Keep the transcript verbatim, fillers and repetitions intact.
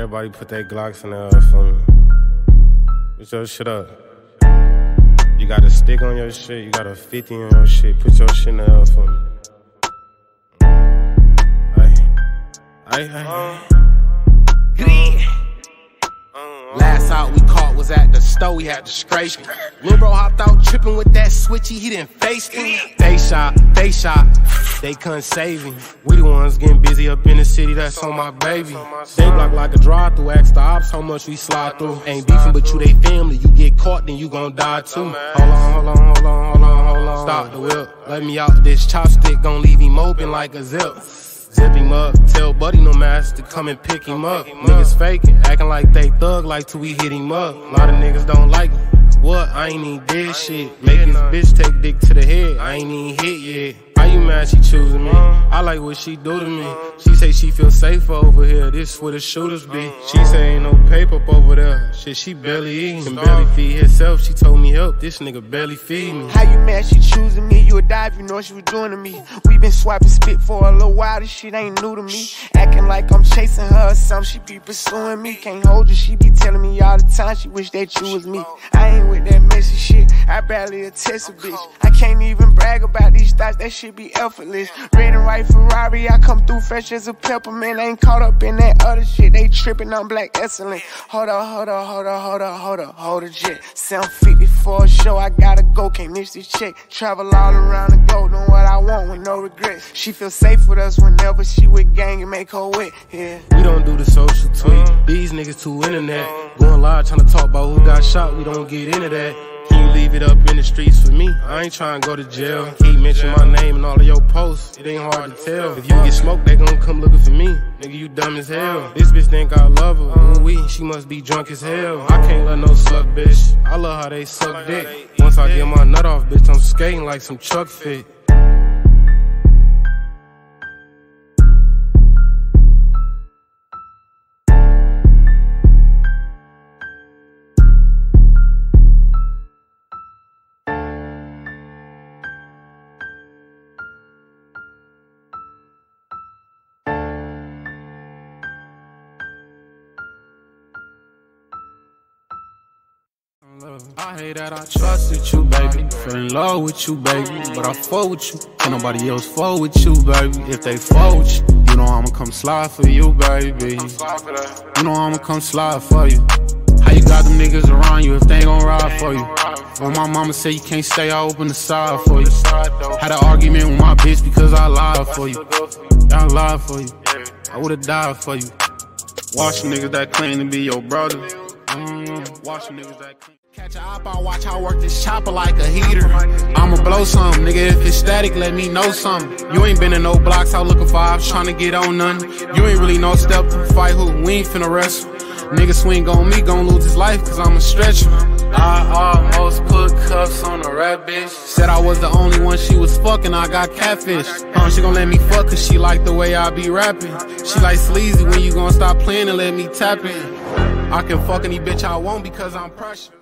Everybody put their Glocks in there for me. Put your shit up. You got a stick on your shit, you got a fifty on your shit. Put your shit in there for me. Ay, ay, ay. Last out we caught was at the store, we had to scrape him. Lil' bro hopped out trippin' with that switchy, he didn't face me. They shot, they shot, they couldn't save him. We the ones getting busy up in the city, that's on my baby. They block like a drive-through, ask the ops how much we slide through. Ain't beefing but you they family, you get caught then you gon' die too. Hold on, hold on, hold on, hold on, hold on. Stop the whip, let me out, this chopstick gon' leave him open like a zip. Zip him up, tell buddy no master to come and pick him up. Niggas faking, acting like they thug like till we hit him up. A lot of niggas don't like me. What? I ain't even did shit. Making this bitch take dick to the head. I ain't even hit yet. How you mad she choosing me? I like what she do to me. She say she feel safer over here. This where the shooters be. She say ain't no paper up over there. Shit, she barely eating. Can barely feed herself. She told me help. This nigga barely feed me. How you mad she choosing me? You would die if you know what she was doing to me. We been swiping spit for a little while. This shit ain't new to me. Acting like I'm chasing her or something. She be pursuing me. Can't hold you. She be telling me all the time she wish that you was me. I ain't with that messy shit. I barely a test a bitch. I can't even brag about these thoughts. That shit be effortless. Red and white Ferrari, I come through fresh as a peppermint. Ain't caught up in that other shit. They trippin' on black excellent. Hold up, hold up, hold up, hold up, hold up, hold a jet. seven fifty for a show, I gotta go, can't miss this check. Travel all around the globe, doing what I want with no regrets. She feel safe with us whenever she with gang and make her wet. Yeah. We don't do the social tweet. These niggas too internet. Going live trying to talk about who got shot. We don't get into that. Can you leave it up in the streets for me? I ain't trying to go to jail. Keep mentioning my name in all of your posts. It ain't hard to tell. If you get smoked, they gon' come looking for me. Nigga, you dumb as hell. This bitch think I love her. Ooh wee, she must be drunk as hell. I can't let no suck, bitch. I love how they suck dick. Once I get my nut off, bitch, I'm skating like some Chuck Fit. I hate that I trusted you, baby. Fell in love with you, baby. But I fuck with you. Ain't nobody else fuck with you, baby. If they fuck with you, you know I'ma come slide for you, baby. You know I'ma come slide for you. How you got them niggas around you if they ain't gon' ride for you? When my mama say you can't stay, I open the side for you. Had an argument with my bitch because I lied for you. I lied for you. I would've died for you. Watch them niggas that claim to be your brother. Mm, watch them niggas that claim. Catch a op, I watch how I work this chopper like a heater. I'ma blow something, nigga. If it's static, let me know something. You ain't been in no blocks out looking for ops, trying to get on none. You ain't really no step to fight who, we ain't finna wrestle. Nigga swing on me, gon' lose his life, cause I'm a stretcher. I almost put cuffs on a rap bitch. Said I was the only one she was fucking, I got catfished. Uh, she gon' let me fuck cause she like the way I be rapping. She like sleazy, when you gon' stop playing and let me tap in. I can fuck any bitch I want because I'm pressure.